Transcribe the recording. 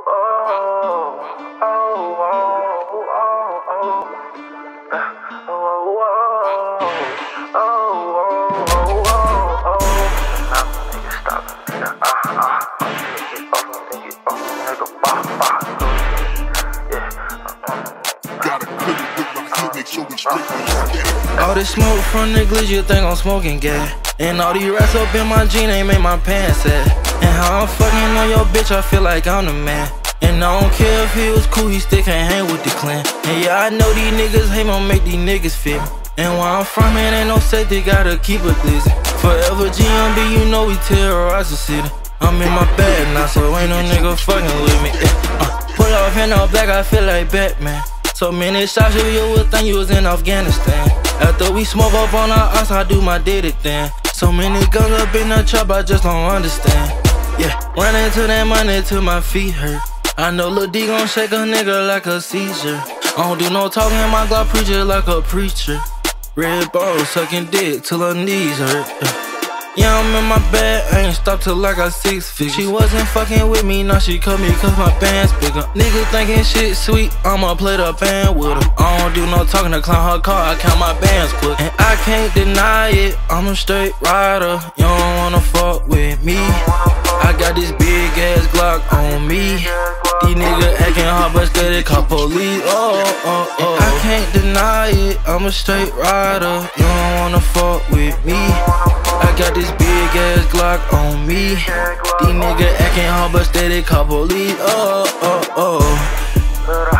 All this smoke from the glitch, you think I'm smoking gas. And all these rats up in my jeans ain't make my pants sad. And how I'm fucking on your bitch, I feel like I'm the man. And I don't care if he was cool, he still can't hang with the clan. And yeah, I know these niggas hate me, make these niggas feel me. And where I'm from, it ain't no safety, gotta keep it glizzy. Forever GMB, you know we terrorize the city. I'm in my bag now, so ain't no nigga fucking with me. Pull off in all black, I feel like Batman. So many shots, you would think you was in Afghanistan. After we smoke up on our ass, I do my dirty thing. So many guns up in the trap, I just don't understand. Yeah, running to that money till my feet hurt. I know Lil D gon' shake a nigga like a seizure. I don't do no talking, my Glock preacher like a preacher. Red ball sucking dick till her knees hurt. Yeah, I'm in my bed, I ain't stopped till I got 6 feet. She wasn't fucking with me, now she cut me cause my band's bigger. Niggas thinking shit sweet, I'ma play the band with them. I don't do no talking to clown her car, I count my bands quick. And I can't deny it, I'm a straight rider. You don't wanna fuck with me. I got this big ass Glock on me. These niggas acting hard but scared they call police. I can't deny it, I'm a straight rider. You don't wanna fuck with me. I got this big ass Glock on me. These niggas acting hard but steady call police.